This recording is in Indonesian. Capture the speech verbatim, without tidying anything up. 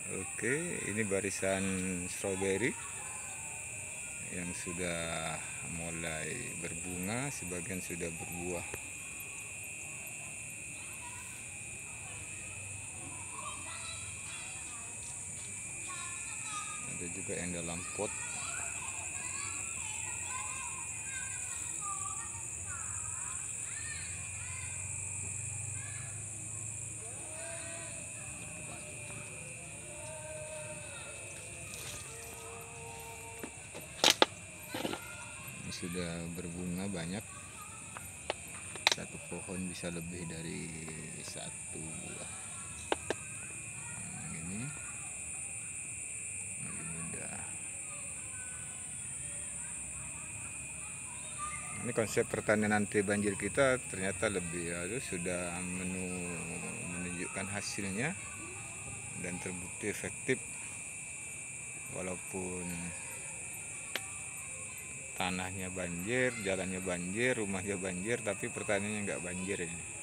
Oke, ini barisan stroberi yang sudah mulai berbunga, sebagian sudah berbuah. Ada juga yang dalam pot. Ini sudah berbunga banyak. Satu pohon bisa lebih dari satu buah. Nah, ini lebih mudah. Ini konsep pertanian anti banjir kita ternyata lebih halus, sudah menu, menunjukkan hasilnya dan terbukti efektif. Walaupun tanahnya banjir, jalannya banjir, rumahnya banjir, tapi pertaniannya nggak banjir ini.